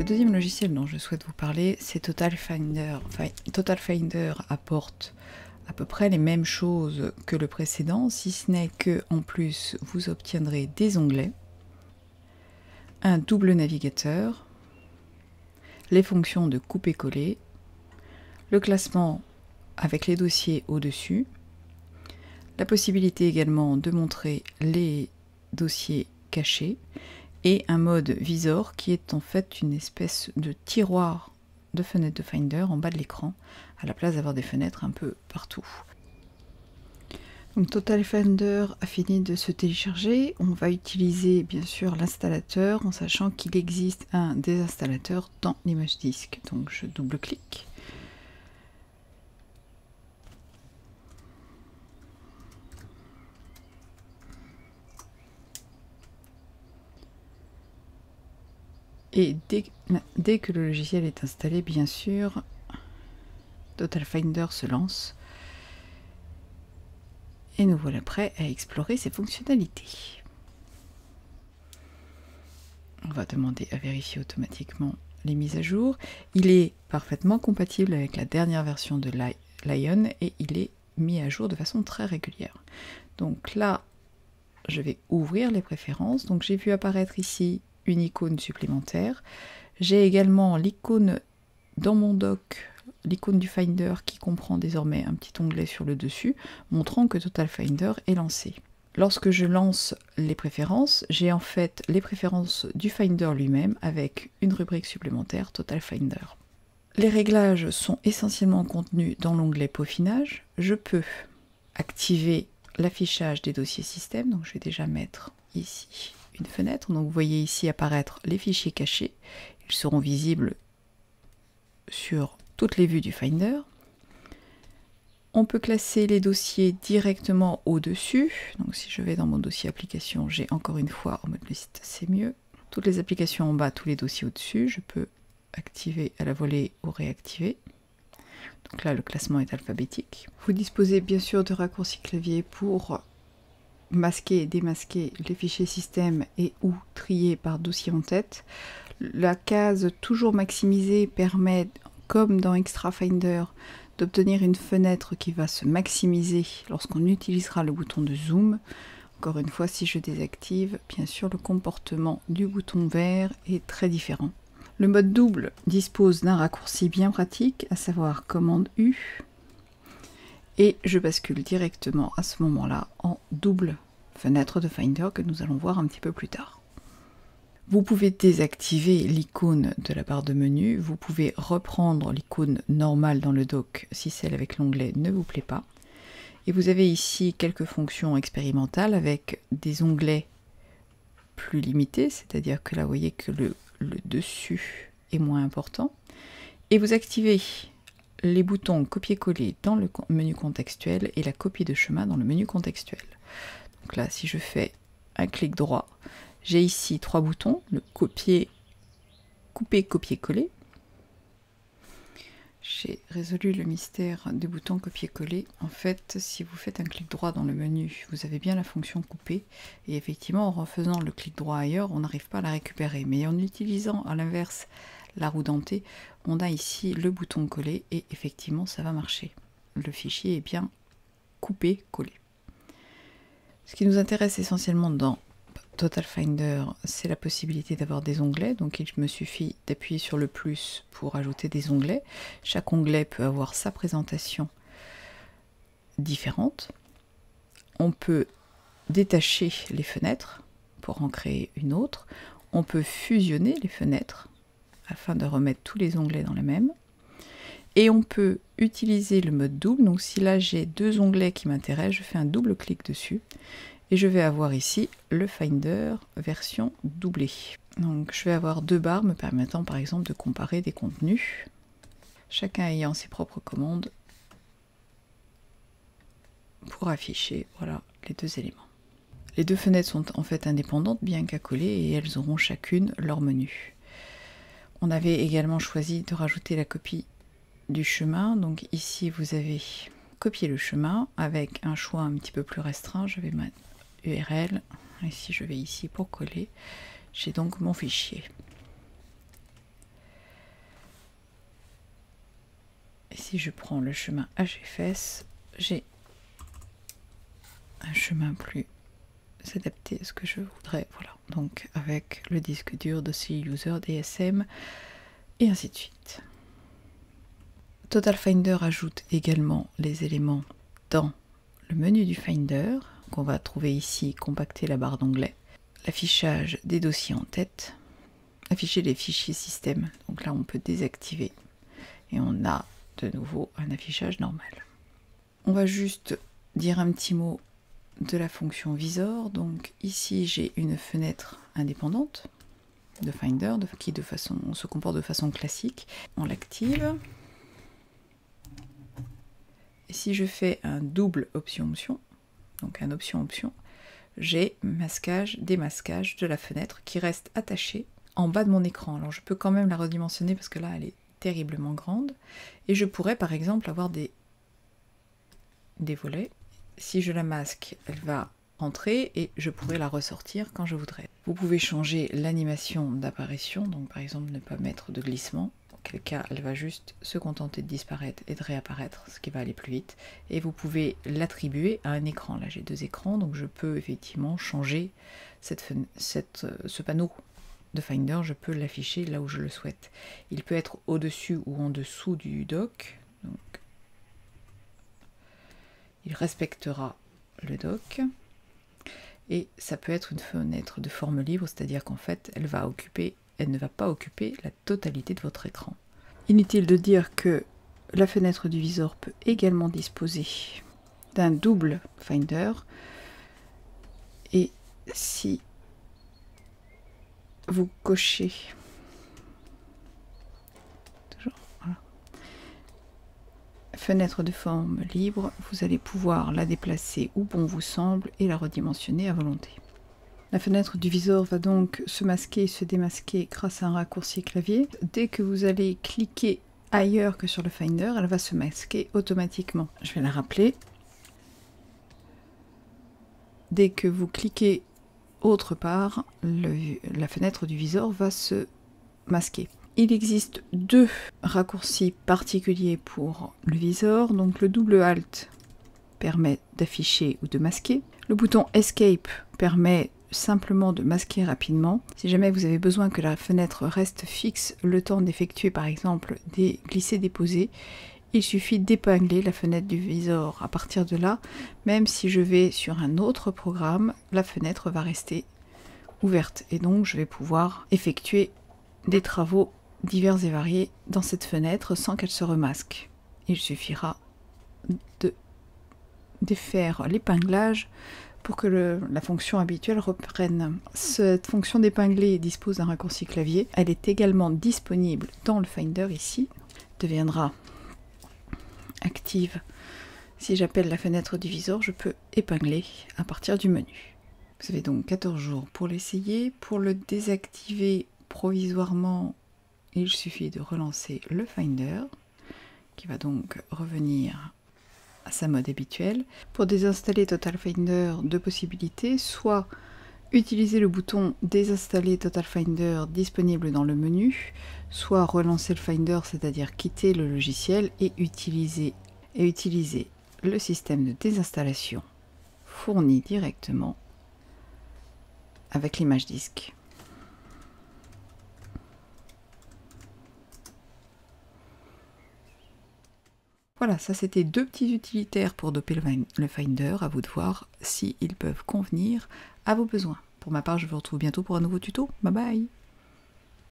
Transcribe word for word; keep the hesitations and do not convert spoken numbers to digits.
deuxième logiciel dont je souhaite vous parler, c'est Total Finder. Enfin, Total Finder apporte à peu près les mêmes choses que le précédent, si ce n'est que en plus vous obtiendrez des onglets, un double navigateur, les fonctions de couper-coller, le classement avec les dossiers au-dessus, la possibilité également de montrer les dossiers cachés et un mode visor qui est en fait une espèce de tiroir de fenêtre de Finder en bas de l'écran à la place d'avoir des fenêtres un peu partout. Donc Total Finder a fini de se télécharger. On va utiliser bien sûr l'installateur en sachant qu'il existe un désinstallateur dans l'image disque. Donc je double-clique. Et dès, dès que le logiciel est installé, bien sûr, Total Finder se lance. Et nous voilà prêts à explorer ses fonctionnalités. On va demander à vérifier automatiquement les mises à jour. Il est parfaitement compatible avec la dernière version de Lion et il est mis à jour de façon très régulière. Donc là, je vais ouvrir les préférences. Donc j'ai vu apparaître ici une icône supplémentaire. J'ai également l'icône dans mon dock, l'icône du Finder qui comprend désormais un petit onglet sur le dessus, montrant que Total Finder est lancé. Lorsque je lance les préférences, j'ai en fait les préférences du Finder lui-même avec une rubrique supplémentaire Total Finder. Les réglages sont essentiellement contenus dans l'onglet peaufinage. Je peux activer l'affichage des dossiers système, donc je vais déjà mettre ici une fenêtre. Donc vous voyez ici apparaître les fichiers cachés. Ils seront visibles sur toutes les vues du Finder. On peut classer les dossiers directement au-dessus. Donc si je vais dans mon dossier application, j'ai encore une fois en mode liste, c'est mieux. Toutes les applications en bas, tous les dossiers au-dessus. Je peux activer à la volée ou réactiver. Donc là, le classement est alphabétique. Vous disposez bien sûr de raccourcis clavier pour masquer et démasquer les fichiers système et ou trier par dossier en tête. La case toujours maximisée permet, comme dans Extra Finder, d'obtenir une fenêtre qui va se maximiser lorsqu'on utilisera le bouton de zoom. Encore une fois, si je désactive, bien sûr le comportement du bouton vert est très différent. Le mode double dispose d'un raccourci bien pratique, à savoir commande U, et je bascule directement à ce moment-là en double fenêtre de Finder que nous allons voir un petit peu plus tard. Vous pouvez désactiver l'icône de la barre de menu, vous pouvez reprendre l'icône normale dans le dock si celle avec l'onglet ne vous plaît pas. Et vous avez ici quelques fonctions expérimentales avec des onglets plus limités, c'est-à-dire que là vous voyez que le, le dessus est moins important. Et vous activez les boutons copier-coller dans le menu contextuel et la copie de chemin dans le menu contextuel. Donc là, si je fais un clic droit, j'ai ici trois boutons, le copier, couper, copier-coller. J'ai résolu le mystère des boutons copier-coller. En fait, si vous faites un clic droit dans le menu, vous avez bien la fonction couper. Et effectivement, en refaisant le clic droit ailleurs, on n'arrive pas à la récupérer. Mais en utilisant à l'inverse la roue dentée, on a ici le bouton coller et effectivement, ça va marcher. Le fichier est bien coupé, collé. Ce qui nous intéresse essentiellement dans Total Finder, c'est la possibilité d'avoir des onglets. Donc il me suffit d'appuyer sur le plus pour ajouter des onglets. Chaque onglet peut avoir sa présentation différente. On peut détacher les fenêtres pour en créer une autre. On peut fusionner les fenêtres afin de remettre tous les onglets dans la même. Et on peut utiliser le mode double. Donc si là j'ai deux onglets qui m'intéressent, je fais un double clic dessus. Et je vais avoir ici le Finder version doublée. Donc je vais avoir deux barres me permettant par exemple de comparer des contenus, chacun ayant ses propres commandes pour afficher voilà, les deux éléments. Les deux fenêtres sont en fait indépendantes bien qu'accolées et elles auront chacune leur menu. On avait également choisi de rajouter la copie du chemin. Donc ici vous avez copié le chemin avec un choix un petit peu plus restreint. Je vais mettre U R L, et si je vais ici pour coller, j'ai donc mon fichier. si je prends le chemin H F S, j'ai un chemin plus adapté à ce que je voudrais. Voilà, donc avec le disque dur, dossier user, D S M, et ainsi de suite. Total Finder ajoute également les éléments dans le menu du Finder, qu'on va trouver ici, compacter la barre d'onglet, l'affichage des dossiers en tête, afficher les fichiers système, donc là on peut désactiver, et on a de nouveau un affichage normal. On va juste dire un petit mot de la fonction visor. Donc ici j'ai une fenêtre indépendante de Finder de, qui de façon, se comporte de façon classique. On l'active. Et si je fais un double option-option, donc un option-option, j'ai masquage, démasquage de la fenêtre qui reste attachée en bas de mon écran. Alors je peux quand même la redimensionner parce que là elle est terriblement grande. Et je pourrais par exemple avoir des, des volets. Si je la masque, elle va rentrer et je pourrais la ressortir quand je voudrais. Vous pouvez changer l'animation d'apparition, donc par exemple ne pas mettre de glissement, auquel cas elle va juste se contenter de disparaître et de réapparaître, ce qui va aller plus vite. Et vous pouvez l'attribuer à un écran. Là j'ai deux écrans, donc je peux effectivement changer cette, cette, ce panneau de Finder, je peux l'afficher là où je le souhaite. Il peut être au-dessus ou en dessous du dock, donc il respectera le dock, et ça peut être une fenêtre de forme libre, c'est-à-dire qu'en fait elle va occuper, elle ne va pas occuper la totalité de votre écran. Inutile de dire que la fenêtre du visor peut également disposer d'un double Finder, et si vous cochez fenêtre de forme libre, vous allez pouvoir la déplacer où bon vous semble et la redimensionner à volonté. La fenêtre du visor va donc se masquer et se démasquer grâce à un raccourci clavier. Dès que vous allez cliquer ailleurs que sur le Finder, elle va se masquer automatiquement. Je vais la rappeler. Dès que vous cliquez autre part, le, la fenêtre du visor va se masquer. Il existe deux raccourcis particuliers pour le visor. Donc le double Alt permet d'afficher ou de masquer. Le bouton Escape permet simplement de masquer rapidement. Si jamais vous avez besoin que la fenêtre reste fixe le temps d'effectuer par exemple des glisser-déposer, il suffit d'épingler la fenêtre du visor. À partir de là, même si je vais sur un autre programme, la fenêtre va rester ouverte et donc je vais pouvoir effectuer des travaux divers et variés dans cette fenêtre sans qu'elle se remasque. Il suffira de défaire l'épinglage pour que le, la fonction habituelle reprenne. Cette fonction d'épingler dispose d'un raccourci clavier. Elle est également disponible dans le Finder ici. Deviendra active. Si j'appelle la fenêtre du visor, je peux épingler à partir du menu. Vous avez donc quatorze jours pour l'essayer. Pour le désactiver provisoirement, il suffit de relancer le Finder, qui va donc revenir à sa mode habituelle. Pour désinstaller Total Finder, deux possibilités, soit utiliser le bouton désinstaller Total Finder disponible dans le menu, soit relancer le Finder, c'est-à-dire quitter le logiciel et utiliser, et utiliser le système de désinstallation fourni directement avec l'image disque. Voilà, ça c'était deux petits utilitaires pour doper le Finder, à vous de voir s'ils peuvent convenir à vos besoins. Pour ma part, je vous retrouve bientôt pour un nouveau tuto. Bye bye!